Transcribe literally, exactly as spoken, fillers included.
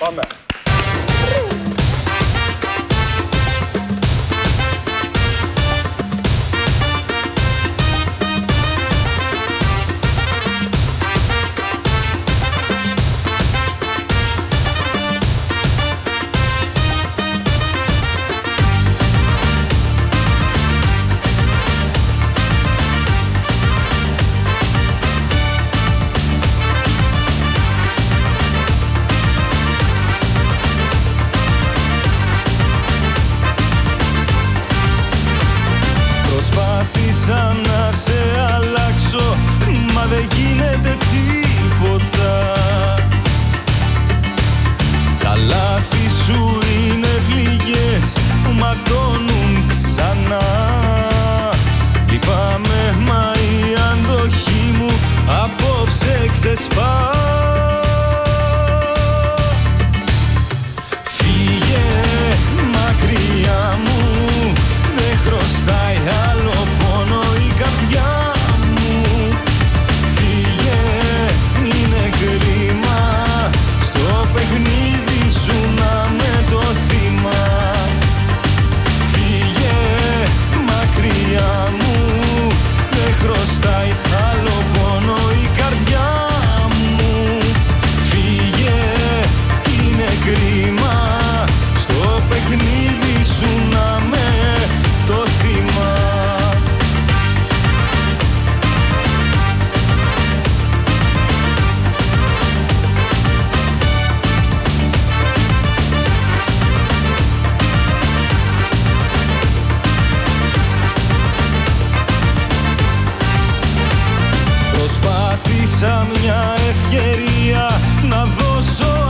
Πάμε. Προσπάθησα να σε αλλάξω, μα δεν γίνεται τίποτα. Τα λάθη σου είναι φλιγές που ματώνουν ξανά. Λυπάμαι, μα η αντοχή μου απόψε ξεσπά. Φύγε μακριά μου, δεν χρωστάει άλλο πόνο η καρδιά μου. Φύγε, είναι κρίμα στο παιχνίδι σου να με το θύμα. Φύγε μακριά μου, δεν χρωστάει άλλο πόνο η καρδιά μου. Φύγε, είναι κρίμα στο παιχνίδι σου να με το θύμα. Προσπάθησα μια ευκαιρία να δώσω